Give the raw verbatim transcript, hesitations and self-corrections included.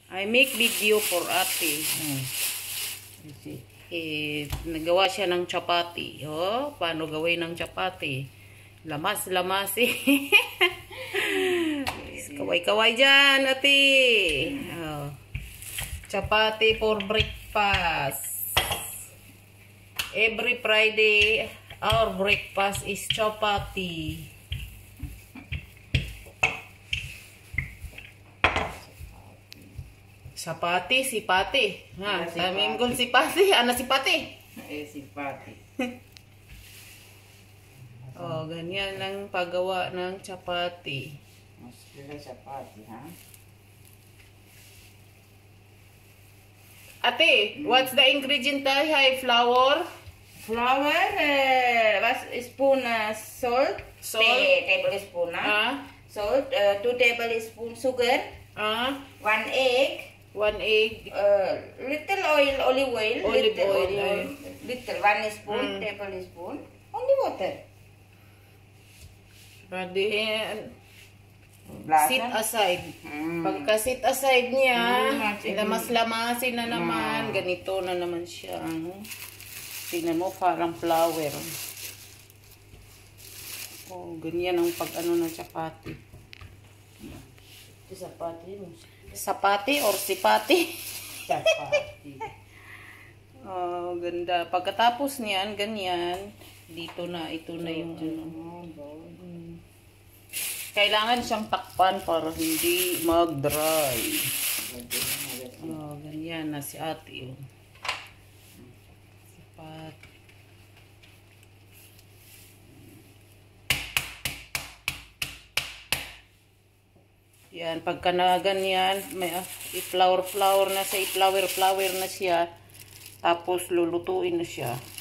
I make video for ate. Hmm. Eh, nagawa siya ng chapati. Oh, paano gawin ng chapati? Lamas-lamas eh. Kaway-kaway dyan, ate. Oh. Chapati for breakfast. Every Friday, our breakfast is chapati. Sapati, sipati. Ha, sabihin ko sipati. Ano sipati? Eh, sipati. Oh, ganyan lang paggawa ng chapati. Mas kila chapati, ha? Ate, what's the ingredient tayo? Hay, flour? Flour, uh, was spoon uh, salt, Salt. T tablespoon, uh, Ah, salt, uh, two tablespoon sugar, ah, one egg, one egg. uh, little oil, olive oil, Olive little oil, oil, eh. little one spoon, Mm. tablespoon, only water. Ready. Lasa. Sit aside. Mm. Pagka sit aside niya, Mm, lamas-lamasin na naman. Mm. Ganito na naman siya. Tingnan mo, parang flower. Oh, ganyan ang pag-ano ng chapati. Ito sapati mo. Sapati or sipati? Sapati. Oh, ganda. Pagkatapos niyan, ganyan. Dito na, ito na yung ano. Hmm. Kailangan siyang takpan para hindi mag-dry. Oh, ganyan na si ate. Oh. Sipat. Yan, pagka na ganyan, may uh, i-flower-flower na siya, i-flower-flower na siya. Tapos lulutuin na siya.